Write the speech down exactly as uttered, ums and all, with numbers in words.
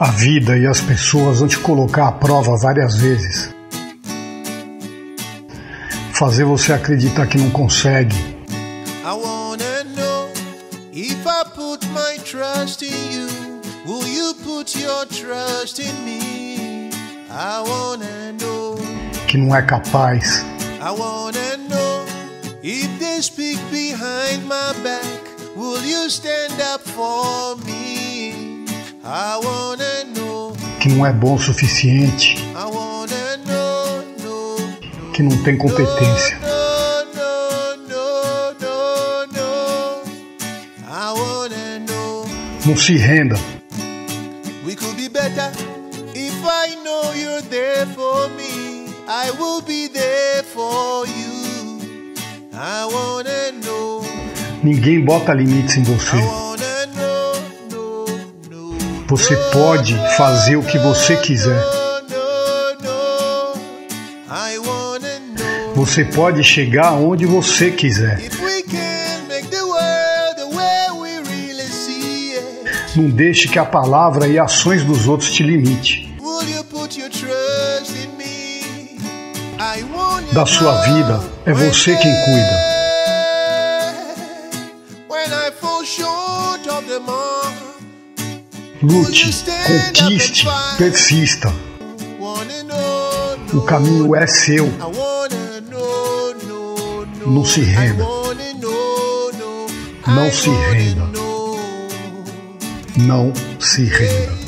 A vida e as pessoas vão te colocar à prova várias vezes. Fazer você acreditar que não consegue. I wanna know if I put my trust in you, will you put your trust in me? I wanna know Que não é capaz. I wanna know if they speak behind my back, will you stand up for me? I wanna know Que não é bom o suficiente. I wanna know, no, no, Que não tem competência. no, no, no, no, no. I wanna know Não se renda. we could be better if I know you're there for me. I will be there for you. I wanna know Ninguém bota limites em I você. wanna know, no, no. Você pode fazer o que você quiser. No, no, no. I wanna know Você pode chegar onde você quiser. if we can make the world the way we really see it. Não deixe que a palavra e ações dos outros te limite. Will you put your trust in me? I wanna Da sua know vida é você quem cuida. when I fall short of the mark. Lute, conquiste, persista. Wanna know, no, O caminho é seu. I wanna know, no, no. Não se renda. I wanna know, no. Não I se wanna renda. know. Não se renda.